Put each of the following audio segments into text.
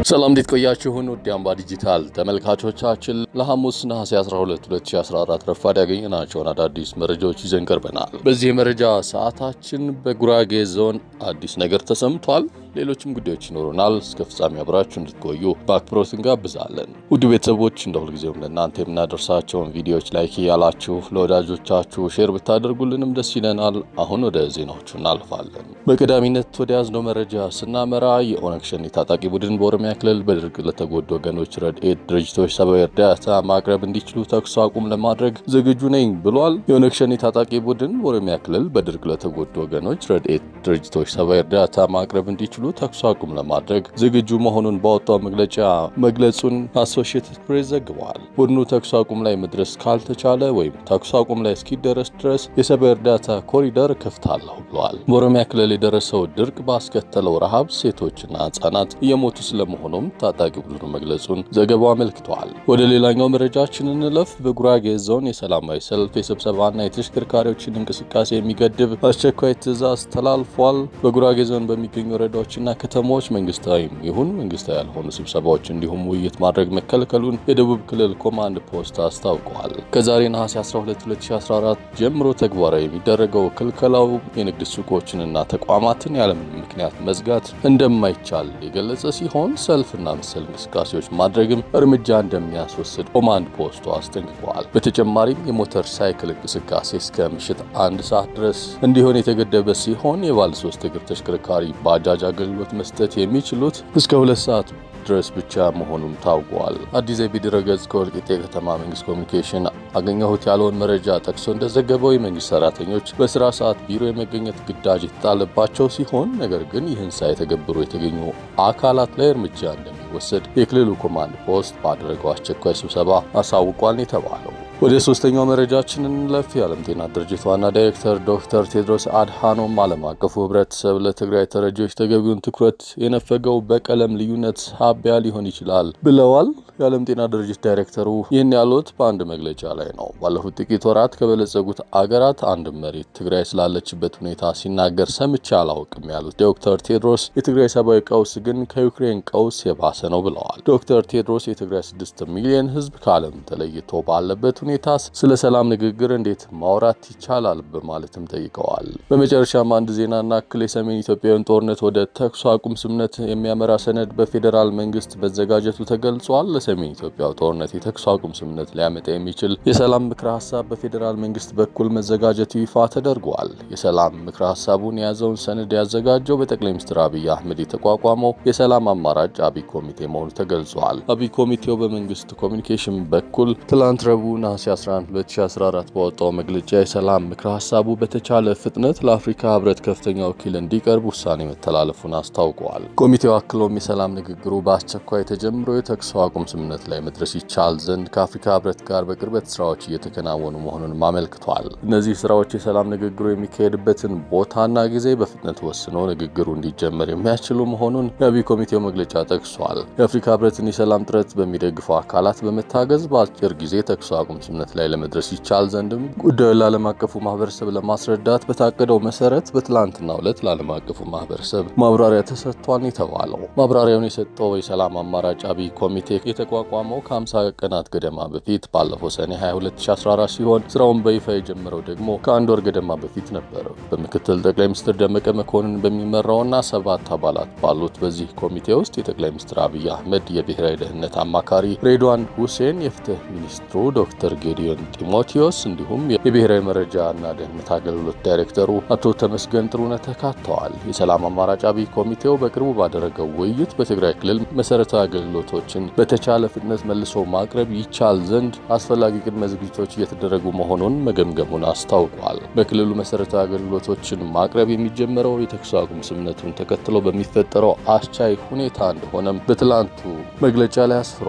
ሰላም እንዴት ቆያችሁን? ውድ አምባ ዲጂታል ተመልካቾቻችን ለሐሙስ ነሐሴ 12 2014 ረፋድ ያገኘናቸውን አዳዲስ መረጃዎች ይዘን ቀርበናል። በዚህ መረጃ ሰዓታችን በጉራጌ ዞን አዲስ ነገር ተሰምቷል። ሌሎችም ጉዳዮች ይኖሩናል። እስከ ፍጻሜ አብራችሁ እንድትቆዩ በአክብሮት እንጋብዛለን። ውድ ቤተሰቦች እንደሁልጊዜው ለእናንተ የምናደርሳቸውን ቪዲዮዎች ላይክ ያላችሁ ለወዳጆቻችሁ ሼር ብታደርጉልንም ደስ ይለናል። አሁን ወደ ዜናዎቹ እናልፋለን። በቀዳሚነት ወደ ያዝነው መረጃ ስናመራ የኦነግ ሸኔ ታጣቂ ቡድን በኦሮሚያ ክልል በድርቅ ለተጎዱ ወገኖች ረድኤት ድርጅቶች ሰብአዊ እርዳታ ማቅረብ እንዲችሉ ተኩስ አቁም ለማድረግ ዝግጁ ነኝ ብሏል። የኦነግ ሸኔ ታጣቂ ቡድን በኦሮሚያ ክልል በድርቅ ለተጎዱ ወገኖች ረድኤት ድርጅቶች ሰብአዊ እርዳታ ማቅረብ እንዲችሉ ተኩስ አቁም ለማድረግ ዝግጁ መሆኑን ባወጣው መግለጫ መግለጹን አሶሺየትድ ፕሬስ ዘግቧል። ቡድኑ ተኩስ አቁም ላይ መድረስ ካልተቻለ ወይም ተኩስ አቁም ላይ እስኪደረስ ድረስ የሰብአዊ እርዳታ ኮሪደር ከፍታለሁ ብሏል። በኦሮሚያ ክልል የደረሰው ድርቅ ባስከተለው ረሃብ ሴቶችና ህጻናት እየሞቱ ስለመሆኑም ታጣቂ ቡድኑ መግለጹን ዘገባው አመልክቷል። ወደ ሌላኛው መረጃችን እንለፍ። በጉራጌ ዞን የሰላማዊ ሰልፍ የስብሰባና የተሽከርካሪዎችን እንቅስቃሴ የሚገድብ አስቸኳይ ትዕዛዝ ተላልፏል። በጉራጌ ዞን በሚገኙ ወረዳዎችና ከተሞች መንግስታዊ ይሁን መንግስታዊ ያልሆኑ ስብሰባዎች እንዲሁም ውይይት ማድረግ መከልከሉን የደቡብ ክልል ኮማንድ ፖስት አስታውቋል። ከዛሬ ነሐሴ 12 2014 ጀምሮ ተግባራዊ የሚደረገው ክልከላው የንግድ ሱቆችንና ተቋማትን ያለምንም ምክንያት መዝጋት እንደማይቻል የገለጸ ሲሆን ሰልፍና መሰል እንቅስቃሴዎች ማድረግም እርምጃ እንደሚያስወስድ ኮማንድ ፖስቱ አስጠንቅቋል። በተጨማሪም የሞተር ሳይክል እንቅስቃሴ እስከ ምሽት 1 ሰዓት ድረስ እንዲሆን የተገደበ ሲሆን የባለ 3 እግር ተሽከርካሪ ባጃጅ አገልግሎት መስጠት የሚችሉት እስከ 2 ሰዓት ድረስ ብቻ መሆኑን ታውቋል። አዲስ ዘቢ ድረገጽ ከወልቂጤ ከተማ መንግስት ኮሙኒኬሽን አገኘሁት ያለውን መረጃ ጠቅሶ እንደዘገበው የመንግስት ሰራተኞች በስራ ሰዓት ቢሮ የመገኘት ግዳጅ የተጣለባቸው ሲሆን ነገር ግን ይህን ሳይተገብሩ የተገኙ አካላት ላይ እርምጃ እንደሚወሰድ የክልሉ ኮማንድ ፖስት ባደረገው አስቸኳይ ስብሰባ አሳውቋል የተባለው። ወደ ሶስተኛው መረጃችን እንለፍ። የዓለም ጤና ድርጅት ዋና ዳይሬክተር ዶክተር ቴድሮስ አድሃኖም ዓለም አቀፉ ህብረተሰብ ለትግራይ ተረጂዎች ተገቢውን ትኩረት የነፈገው በቀለም ልዩነት ሳቢያ ሊሆን ይችላል ብለዋል። የዓለም ጤና ድርጅት ዳይሬክተሩ ይህን ያሉት በአንድ መግለጫ ላይ ነው። ባለፉት ጥቂት ወራት ከበለጸጉት አገራት አንድ መሪ ትግራይ ስላለችበት ሁኔታ ሲናገር ሰምቼ አላውቅም ያሉት ዶክተር ቴድሮስ የትግራይ ሰብአዊ ቀውስ ግን ከዩክሬን ቀውስ የባሰ ነው ብለዋል። ዶክተር ቴድሮስ የትግራይ 6 ሚሊዮን ህዝብ ከዓለም ተለይቶ ባለበት ሁኔታ ስለ ሰላም ንግግር እንዴት ማውራት ይቻላል በማለትም ጠይቀዋል። በመጨረሻም አንድ ዜናና ክል የሰሜን ኢትዮጵያውን ጦርነት ወደ ተኩስ አቁም ስምምነት የሚያመራ ሰነድ በፌደራል መንግስት መዘጋጀቱ ተገልጿል። ለሰሜን ኢትዮጵያው ጦርነት የተኩስ አቁም ስምምነት ሊያመጣ የሚችል የሰላም ምክረ ሐሳብ በፌደራል መንግስት በኩል መዘጋጀቱ ይፋ ተደርጓል። የሰላም ምክረ ሐሳቡን የያዘውን ሰነድ ያዘጋጀው በጠቅላይ ሚኒስትር አብይ አህመድ የተቋቋመው የሰላም አማራጭ አብይ ኮሚቴ መሆኑ ተገልጿል። አብይ ኮሚቴው በመንግስት ኮሙኒኬሽን በኩል ትላንት ረቡዕ ነሐሴ 11 2014 በወጣው መግለጫ የሰላም ምክረ ሐሳቡ በተቻለ ፍጥነት ለአፍሪካ ህብረት ከፍተኛ ወኪል እንዲቀርብ ውሳኔ መተላለፉን አስታውቋል። ኮሚቴው አክሎም የሰላም ንግግሩ በአስቸኳይ ተጀምሮ የተኩስ አቁም ስምምነት ላይ መድረስ ይቻል ዘንድ ከአፍሪካ ህብረት ጋር በቅርበት ስራዎች እየተከናወኑ መሆኑን አመልክቷል። እነዚህ ስራዎች የሰላም ንግግሩ የሚካሄድበትን ቦታና ጊዜ በፍጥነት ወስኖ ንግግሩ እንዲጀመር የሚያስችሉ መሆኑን የአብይ ኮሚቴው መግለጫ ጠቅሷል። የአፍሪካ ህብረትን የሰላም ጥረት በሚደግፉ አካላት በመታገዝ በአጭር ጊዜ ተኩስ አቁም ስምምነት ላይ ለመድረስ ይቻል ዘንድም ጉዳዩን ለዓለም አቀፉ ማህበረሰብ ለማስረዳት በታቀደው መሰረት በትላንትናው ዕለት ለዓለም አቀፉ ማህበረሰብ ማብራሪያ ተሰጥቷል የተባለው። ማብራሪያውን የሰጠው የሰላም አማራጭ አብይ ኮሚቴ የተቋቋመው ከ50 ቀናት ገደማ በፊት ባለፈው ሰኔ 22 2014 ሲሆን ስራውን በይፋ የጀመረው ደግሞ ከአንድ ወር ገደማ በፊት ነበር። በምክትል ጠቅላይ ሚኒስትር ደመቀ መኮንን በሚመራውና 7 አባላት ባሉት በዚህ ኮሚቴ ውስጥ የጠቅላይ ሚኒስትር አብይ አህመድ የብሔራዊ ደህንነት አማካሪ ሬድዋን ሁሴን፣ የፍትህ ሚኒስትሩ ዶክተር ጌዲዮን ጢሞቴዎስ እንዲሁም የብሔራዊ መረጃና ደህንነት አገልግሎት ዳይሬክተሩ አቶ ተመስገን ጥሩነህ ተካተዋል። የሰላም አማራጭ አብይ ኮሚቴው በቅርቡ ባደረገው ውይይት በትግራይ ክልል መሰረታዊ አገልግሎቶችን በተቻለ ፍጥነት መልሶ ማቅረብ ይቻል ዘንድ አስፈላጊ ቅድመ ዝግጅቶች እየተደረጉ መሆኑን መገምገሙን አስታውቋል። በክልሉ መሰረታዊ አገልግሎቶችን ማቅረብ የሚጀምረው የተኩስ አቁም ስምምነቱን ተከትሎ በሚፈጠረው አስቻይ ሁኔታ እንደሆነም በትላንቱ መግለጫ ላይ አስፍረዋል።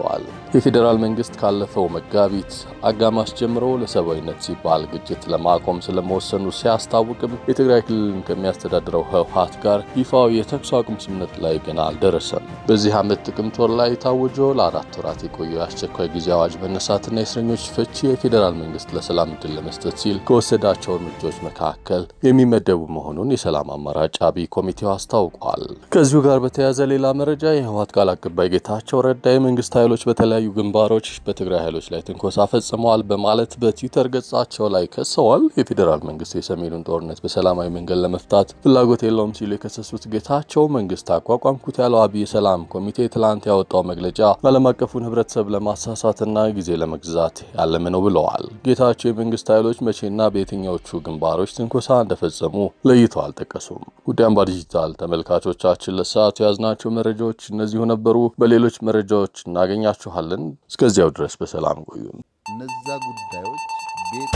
የፌዴራል መንግስት ካለፈው መጋቢት አጋማሽ ጀምሮ ለሰብአዊነት ሲባል ግጭት ለማቆም ስለመወሰኑ ሲያስታውቅም የትግራይ ክልልን ከሚያስተዳድረው ህወሓት ጋር ይፋው የተኩስ አቁም ስምምነት ላይ ገና አልደረሰም። በዚህ ዓመት ጥቅምት ወር ላይ ታውጆ ለ4 ወራት የቆየው አስቸኳይ ጊዜ አዋጅ መነሳትና የእስረኞች ፍቺ የፌዴራል መንግስት ለሰላም ዕድል ለመስጠት ሲል ከወሰዳቸው እርምጃዎች መካከል የሚመደቡ መሆኑን የሰላም አማራጭ አብይ ኮሚቴው አስታውቋል። ከዚሁ ጋር በተያያዘ ሌላ መረጃ የህወሓት ቃል አቀባይ ጌታቸው ረዳ የመንግስት ኃይሎች በተለያዩ ግንባሮች በትግራይ ኃይሎች ላይ ትንኮሳ ፈጽመዋል በማለት በትዊተር ገጻቸው ላይ ከሰዋል። የፌዴራል መንግስት የሰሜኑን ጦርነት በሰላማዊ መንገድ ለመፍታት ፍላጎት የለውም ሲሉ የከሰሱት ጌታቸው መንግስት አቋቋምኩት ያለው አብይ ሰላም ኮሚቴ ትላንት ያወጣው መግለጫ ዓለም አቀፉን ህብረተሰብ ለማሳሳትና ጊዜ ለመግዛት ያለመ ነው ብለዋል። ጌታቸው የመንግስት ኃይሎች መቼና በየትኛዎቹ ግንባሮች ትንኮሳ እንደፈጸሙ ለይተው አልጠቀሱም። ውድ አምባ ዲጂታል ተመልካቾቻችን ለሰዓቱ ያዝናቸው መረጃዎች እነዚሁ ነበሩ። በሌሎች መረጃዎች እናገኛችኋለን። እስከዚያው ድረስ በሰላም ቆዩ። እነዛ ጉዳዮች ቤት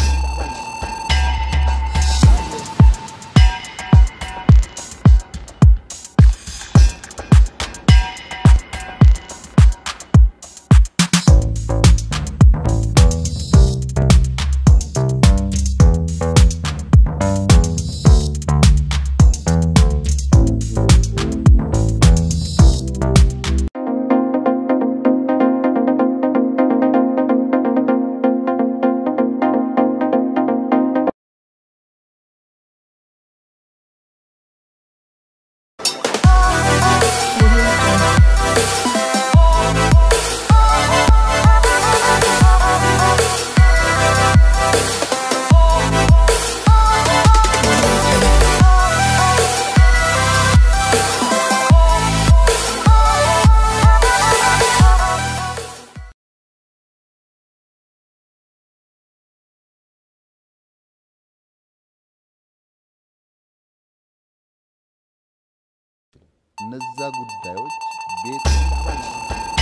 እነዛ ጉዳዮች ቤት